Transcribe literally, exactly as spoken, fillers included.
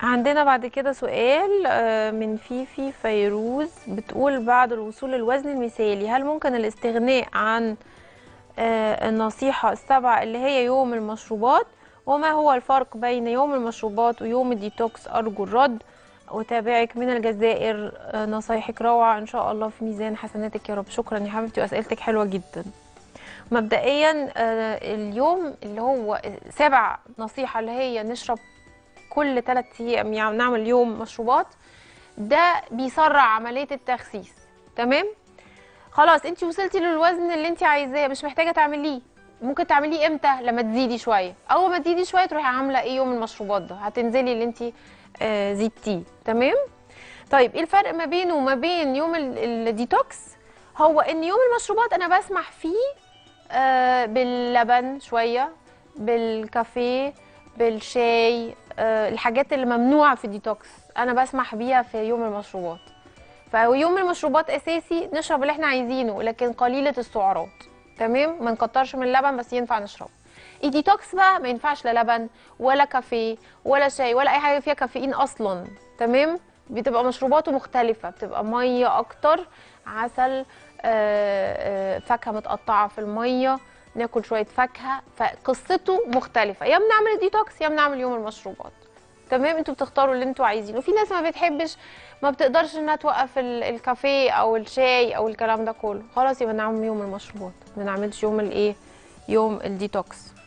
عندنا بعد كده سؤال آه، من فيفي فيروز، بتقول بعد الوصول للوزن المثالي هل ممكن الاستغناء عن آه، النصيحة السبعة اللي هي يوم المشروبات؟ وما هو الفرق بين يوم المشروبات ويوم الديتوكس؟ أرجو الرد. وتابعك من الجزائر، آه، نصايحك روعة إن شاء الله في ميزان حسناتك يا رب. شكرا يا حبيبتي، وأسئلتك حلوة جدا. مبدئيا آه، اليوم اللي هو سبع نصيحة اللي هي نشرب كل ثلاث ايام، يعني نعمل يوم مشروبات، ده بيسرع عمليه التخسيس. تمام، خلاص انت وصلتي للوزن اللي انت عايزاه، مش محتاجه تعمليه. ممكن تعمليه امتى؟ لما تزيدي شويه. اول ما تزيدي شويه تروحي عامله ايه؟ يوم المشروبات ده هتنزلي اللي انت آه زيدتيه. تمام. طيب ايه الفرق ما بينه وما بين يوم ال- الديتوكس؟ هو ان يوم المشروبات انا بسمح فيه آه باللبن شويه، بالكافيه، بالشاي، آه الحاجات اللي ممنوعه في الديتوكس انا بسمح بيها في يوم المشروبات. فيوم المشروبات اساسي نشرب اللي احنا عايزينه لكن قليله السعرات. تمام، ما نكترش من اللبن بس ينفع نشربه. الديتوكس بقى ما ينفعش لا لبن ولا كافيه ولا شاي ولا اي حاجه فيها كافيين اصلا. تمام، بتبقى مشروباته مختلفه، بتبقى ميه اكتر، عسل، آه، آه، فاكهه متقطعه في الميه، ناكل شويه فاكهه، فقصته مختلفه. يا بنعمل الديتوكس يا بنعمل يوم المشروبات. تمام، انتوا بتختاروا اللي انتوا عايزينه. وفي ناس ما بتحبش، ما بتقدرش انها توقف ال- الكافيه او الشاي او الكلام ده كله، خلاص يبقى نعمل يوم المشروبات، ما نعملش يوم الايه، يوم الديتوكس.